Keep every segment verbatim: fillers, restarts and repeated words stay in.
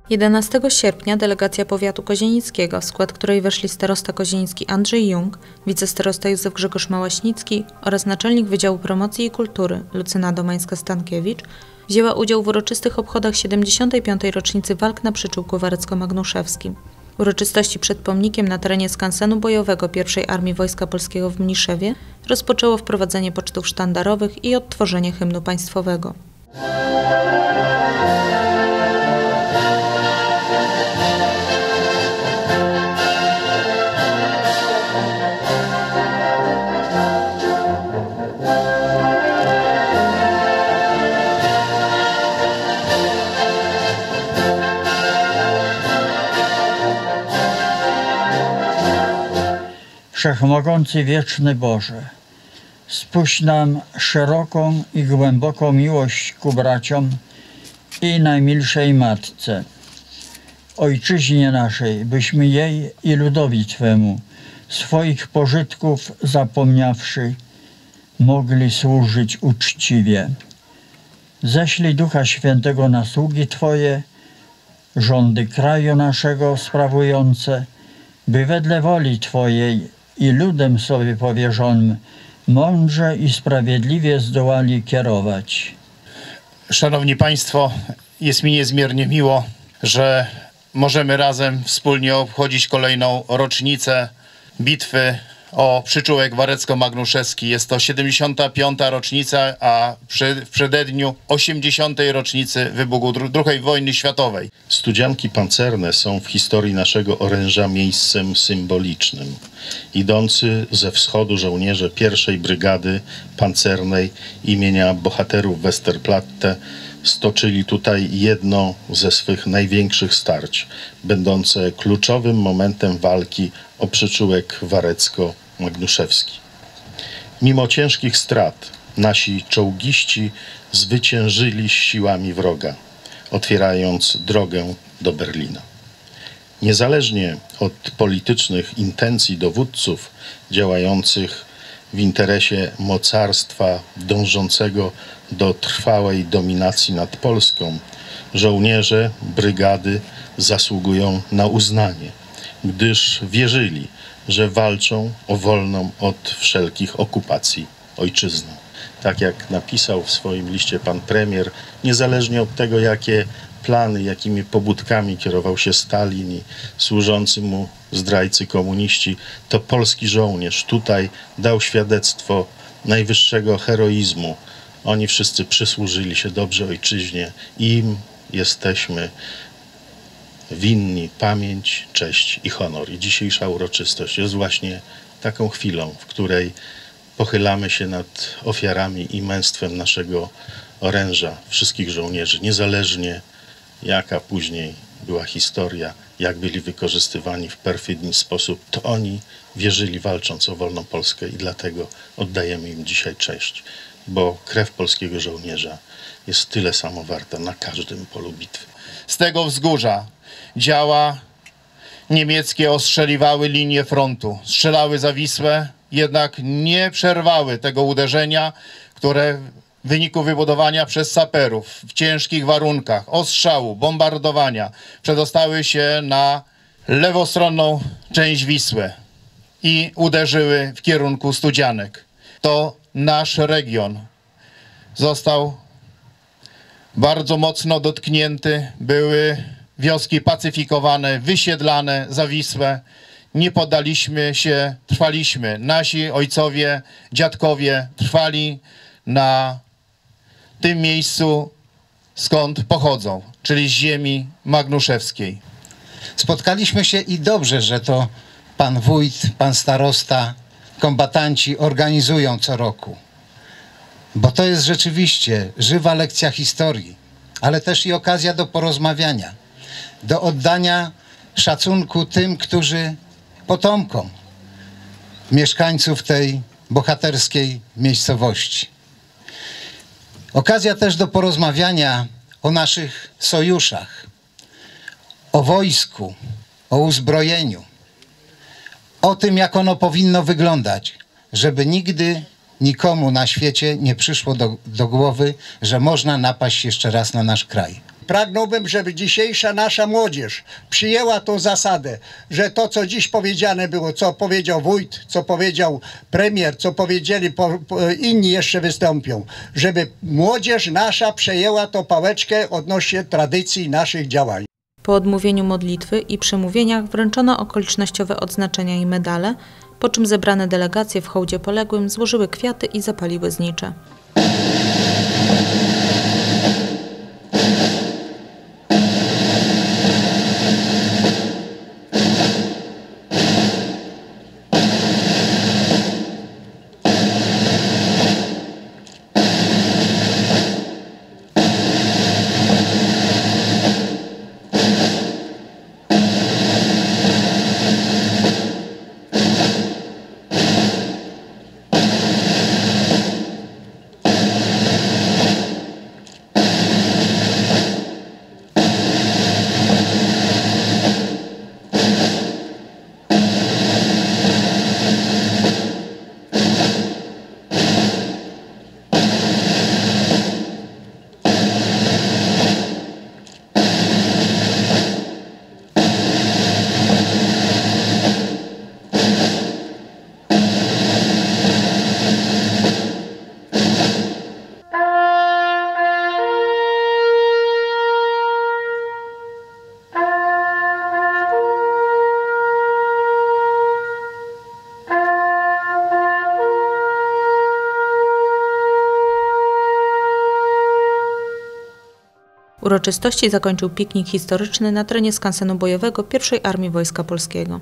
jedenastego sierpnia delegacja powiatu kozienickiego, w skład której weszli starosta kozienicki Andrzej Jung, wicestarosta Józef Grzegorz Małaśnicki oraz naczelnik Wydziału Promocji i Kultury Lucyna Domańska-Stankiewicz, wzięła udział w uroczystych obchodach siedemdziesiątej piątej rocznicy walk na przyczółku warecko-magnuszewskim. Uroczystości przed pomnikiem na terenie skansenu bojowego pierwszej Armii Wojska Polskiego w Mniszewie rozpoczęło wprowadzenie pocztów sztandarowych i odtworzenie hymnu państwowego. Wszechmogący wieczny Boże, spuść nam szeroką i głęboką miłość ku braciom i najmilszej Matce, Ojczyźnie naszej, byśmy jej i ludowi Twemu, swoich pożytków zapomniawszy, mogli służyć uczciwie. Ześlij Ducha Świętego na sługi Twoje, rządy kraju naszego sprawujące, by wedle woli Twojej i ludem sobie powierzonym mądrze i sprawiedliwie zdołali kierować. Szanowni Państwo, jest mi niezmiernie miło, że możemy razem wspólnie obchodzić kolejną rocznicę bitwy o przyczółek warecko-magnuszewski. Jest to siedemdziesiąta piąta rocznica, a w przededniu osiemdziesiątej rocznicy wybuchu drugiej wojny światowej. Studzianki pancerne są w historii naszego oręża miejscem symbolicznym. Idący ze wschodu żołnierze pierwszej Brygady Pancernej imienia bohaterów Westerplatte stoczyli tutaj jedno ze swych największych starć, będące kluczowym momentem walki o przyczółek warecko-magnuszewski. Mimo ciężkich strat nasi czołgiści zwyciężyli siłami wroga, otwierając drogę do Berlina. Niezależnie od politycznych intencji dowódców działających w interesie mocarstwa dążącego do trwałej dominacji nad Polską, żołnierze brygady zasługują na uznanie, gdyż wierzyli, że walczą o wolną od wszelkich okupacji ojczyznę. Tak jak napisał w swoim liście pan premier, niezależnie od tego, jakie plany, jakimi pobudkami kierował się Stalin i służący mu zdrajcy komuniści, to polski żołnierz tutaj dał świadectwo najwyższego heroizmu. Oni wszyscy przysłużyli się dobrze ojczyźnie i im jesteśmy winni pamięć, cześć i honor. I dzisiejsza uroczystość jest właśnie taką chwilą, w której pochylamy się nad ofiarami i męstwem naszego oręża, wszystkich żołnierzy, niezależnie jaka później była historia, jak byli wykorzystywani w perfidny sposób, to oni wierzyli, walcząc o wolną Polskę, i dlatego oddajemy im dzisiaj cześć, bo krew polskiego żołnierza jest tyle samo warta na każdym polu bitwy. Z tego wzgórza działa niemieckie ostrzeliwały linię frontu, strzelały za Wisłę, jednak nie przerwały tego uderzenia, które w wyniku wybudowania przez saperów w ciężkich warunkach, ostrzału, bombardowania przedostały się na lewostronną część Wisły i uderzyły w kierunku Studzianek. To nasz region został bardzo mocno dotknięty, były wioski pacyfikowane, wysiedlane za Wisłę. Nie poddaliśmy się, trwaliśmy. Nasi ojcowie, dziadkowie trwali na tym miejscu, skąd pochodzą, czyli z ziemi magnuszewskiej. Spotkaliśmy się i dobrze, że to pan wójt, pan starosta, kombatanci organizują co roku. Bo to jest rzeczywiście żywa lekcja historii, ale też i okazja do porozmawiania, do oddania szacunku tym, którzy potomkom mieszkańców tej bohaterskiej miejscowości. Okazja też do porozmawiania o naszych sojuszach, o wojsku, o uzbrojeniu, o tym, jak ono powinno wyglądać, żeby nigdy nikomu na świecie nie przyszło do, do głowy, że można napaść jeszcze raz na nasz kraj. pragnąłbym, żeby dzisiejsza nasza młodzież przyjęła tą zasadę, że to, co dziś powiedziane było, co powiedział wójt, co powiedział premier, co powiedzieli po, po, inni jeszcze wystąpią, żeby młodzież nasza przejęła tą pałeczkę odnośnie tradycji naszych działań. Po odmówieniu modlitwy i przemówieniach wręczono okolicznościowe odznaczenia i medale, po czym zebrane delegacje w hołdzie poległym złożyły kwiaty i zapaliły znicze. Uroczystości zakończył piknik historyczny na terenie skansenu bojowego pierwszej Armii Wojska Polskiego.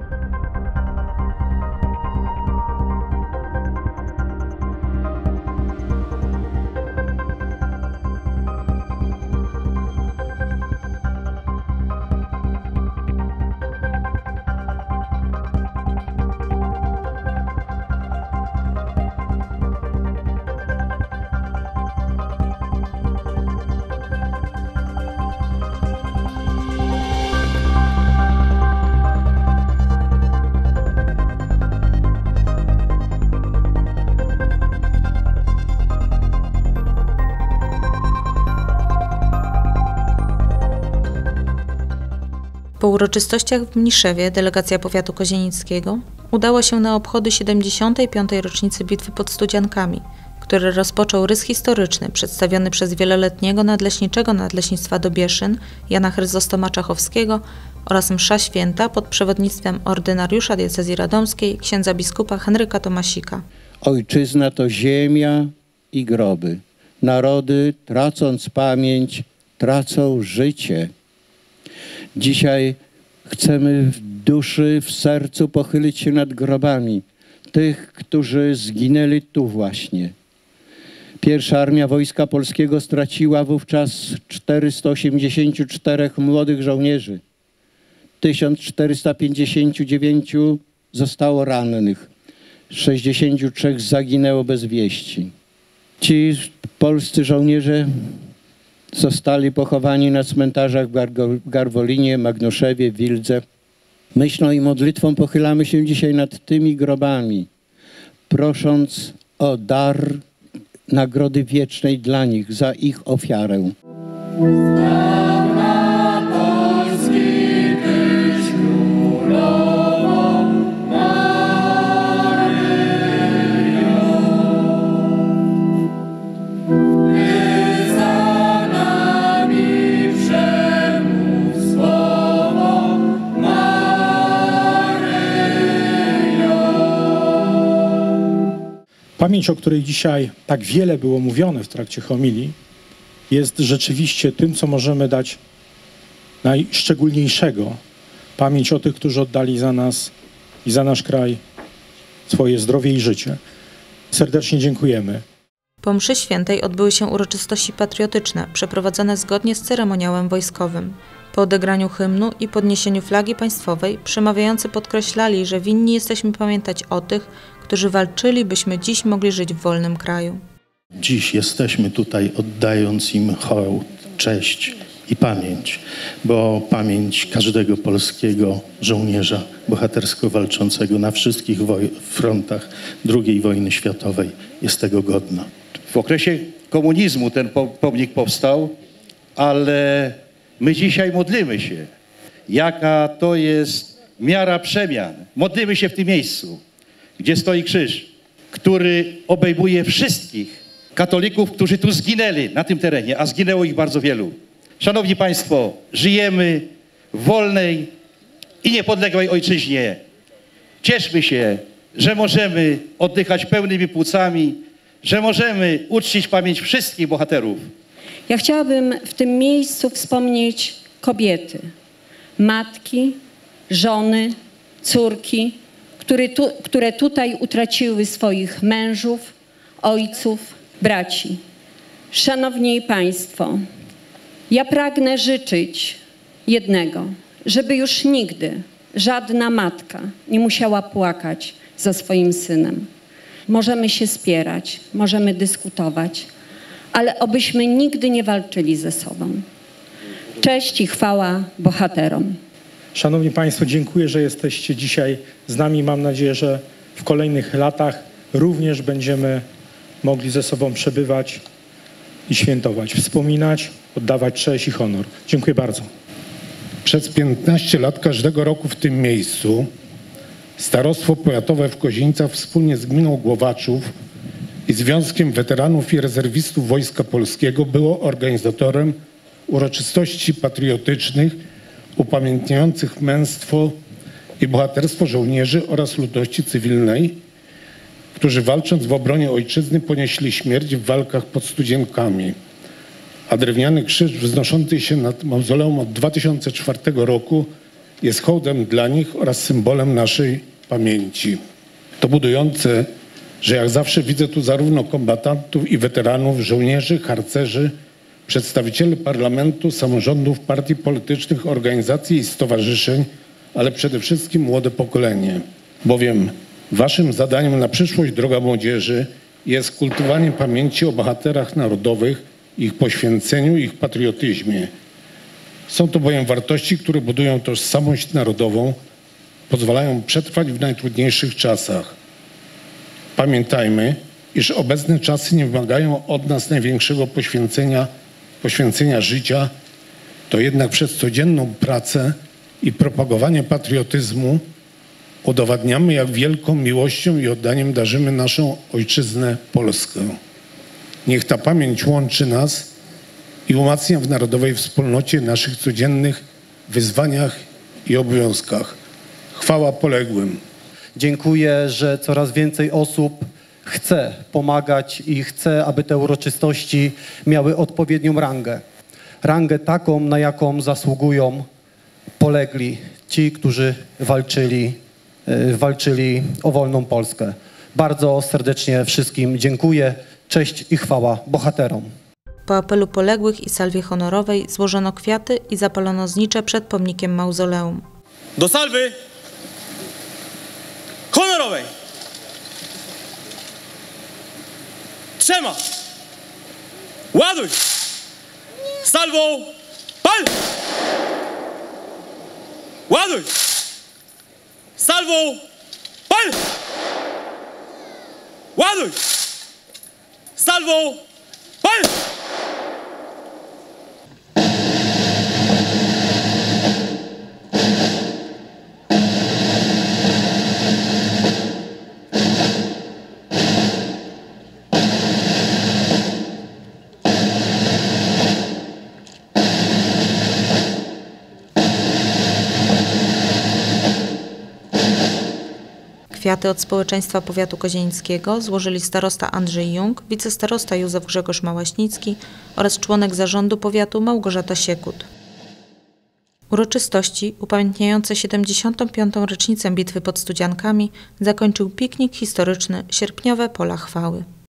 Po uroczystościach w Mniszewie delegacja powiatu kozienickiego udała się na obchody siedemdziesiątej piątej rocznicy bitwy pod Studziankami, który rozpoczął rys historyczny przedstawiony przez wieloletniego nadleśniczego Nadleśnictwa Dobieszyn Jana Chryzostoma Czachowskiego oraz msza święta pod przewodnictwem ordynariusza diecezji radomskiej księdza biskupa Henryka Tomasika. Ojczyzna to ziemia i groby. Narody, tracąc pamięć, tracą życie. Dzisiaj chcemy w duszy, w sercu pochylić się nad grobami tych, którzy zginęli tu właśnie. Pierwsza Armia Wojska Polskiego straciła wówczas czterysta osiemdziesięciu czterech młodych żołnierzy. tysiąc czterysta pięćdziesięciu dziewięciu zostało rannych. sześćdziesięciu trzech zaginęło bez wieści. Ci polscy żołnierze zostali pochowani na cmentarzach w Garwolinie, Magnuszewie, Wildze. Myślą i modlitwą pochylamy się dzisiaj nad tymi grobami, prosząc o dar nagrody wiecznej dla nich za ich ofiarę. Pamięć, o której dzisiaj tak wiele było mówione w trakcie homilii, jest rzeczywiście tym, co możemy dać najszczególniejszego. Pamięć o tych, którzy oddali za nas i za nasz kraj swoje zdrowie i życie. Serdecznie dziękujemy. Po mszy świętej odbyły się uroczystości patriotyczne, przeprowadzone zgodnie z ceremoniałem wojskowym. Po odegraniu hymnu i podniesieniu flagi państwowej przemawiający podkreślali, że winni jesteśmy pamiętać o tych, którzy walczyli, byśmy dziś mogli żyć w wolnym kraju. Dziś jesteśmy tutaj oddając im hołd, cześć i pamięć, bo pamięć każdego polskiego żołnierza bohatersko walczącego na wszystkich frontach drugiej wojny światowej jest tego godna. W okresie komunizmu ten pomnik powstał ale my dzisiaj modlimy się, jaka to jest miara przemian. Modlimy się w tym miejscu, gdzie stoi krzyż, który obejmuje wszystkich katolików, którzy tu zginęli na tym terenie, a zginęło ich bardzo wielu. Szanowni Państwo, żyjemy w wolnej i niepodległej ojczyźnie. Cieszmy się, że możemy oddychać pełnymi płucami, że możemy uczcić pamięć wszystkich bohaterów. Ja chciałabym w tym miejscu wspomnieć kobiety, matki, żony, córki, które, tu, które tutaj utraciły swoich mężów, ojców, braci. Szanowni Państwo, ja pragnę życzyć jednego, żeby już nigdy żadna matka nie musiała płakać za swoim synem. Możemy się spierać, możemy dyskutować, ale obyśmy nigdy nie walczyli ze sobą. Cześć i chwała bohaterom. Szanowni Państwo, dziękuję, że jesteście dzisiaj z nami. Mam nadzieję, że w kolejnych latach również będziemy mogli ze sobą przebywać i świętować, wspominać, oddawać cześć i honor. Dziękuję bardzo. Przez piętnaście lat każdego roku w tym miejscu Starostwo Powiatowe w Kozienicach wspólnie z Gminą Głowaczów i Związkiem Weteranów i Rezerwistów Wojska Polskiego było organizatorem uroczystości patriotycznych upamiętniających męstwo i bohaterstwo żołnierzy oraz ludności cywilnej, którzy walcząc w obronie ojczyzny ponieśli śmierć w walkach pod Studzienkami. A drewniany krzyż wznoszący się nad mauzoleum od dwa tysiące czwartego roku jest hołdem dla nich oraz symbolem naszej pamięci. To budujące, że jak zawsze widzę tu zarówno kombatantów i weteranów, żołnierzy, harcerzy, przedstawicieli parlamentu, samorządów, partii politycznych, organizacji i stowarzyszeń, ale przede wszystkim młode pokolenie. Bowiem waszym zadaniem na przyszłość, droga młodzieży, jest kultywowanie pamięci o bohaterach narodowych, ich poświęceniu, ich patriotyzmie. Są to bowiem wartości, które budują tożsamość narodową, pozwalają przetrwać w najtrudniejszych czasach. Pamiętajmy, iż obecne czasy nie wymagają od nas największego poświęcenia, poświęcenia życia, to jednak przez codzienną pracę i propagowanie patriotyzmu udowadniamy, jak wielką miłością i oddaniem darzymy naszą ojczyznę Polskę. Niech ta pamięć łączy nas i umacnia w narodowej wspólnocie naszych codziennych wyzwaniach i obowiązkach. Chwała poległym. Dziękuję, że coraz więcej osób chce pomagać i chce, aby te uroczystości miały odpowiednią rangę. Rangę taką, na jaką zasługują polegli, ci, którzy walczyli, walczyli o wolną Polskę. Bardzo serdecznie wszystkim dziękuję. Cześć i chwała bohaterom. Po apelu poległych i salwie honorowej złożono kwiaty i zapalono znicze przed pomnikiem mauzoleum. Do salwy honorowej! Trzema! Ładuj! Salwą pal! Ładuj! Salwą pal! Ładuj! Salwą pal! Kwiaty od społeczeństwa powiatu kozienickiego złożyli starosta Andrzej Jung, wicestarosta Józef Grzegorz Małaśnicki oraz członek zarządu powiatu Małgorzata Siekut. Uroczystości upamiętniające siedemdziesiątą piątą rocznicę bitwy pod Studziankami zakończył piknik historyczny Sierpniowe Pola Chwały.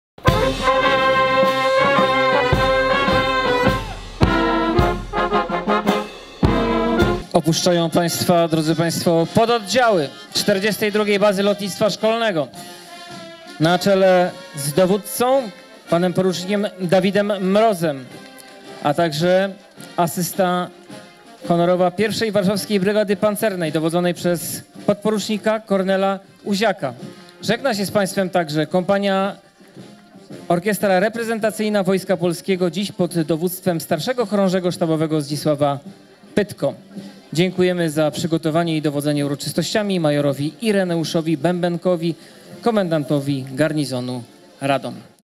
Opuszczają Państwa, drodzy Państwo, pododdziały czterdziestej drugiej Bazy Lotnictwa Szkolnego na czele z dowódcą, panem porucznikiem Dawidem Mrozem, a także asysta honorowa pierwszej Warszawskiej Brygady Pancernej dowodzonej przez podporucznika Kornela Uziaka. Żegna się z Państwem także kompania Orkiestra reprezentacyjna Wojska Polskiego, dziś pod dowództwem starszego chorążego sztabowego Zdzisława Pytko. Dziękujemy za przygotowanie i dowodzenie uroczystościami majorowi Ireneuszowi Bębenkowi, komendantowi garnizonu Radom.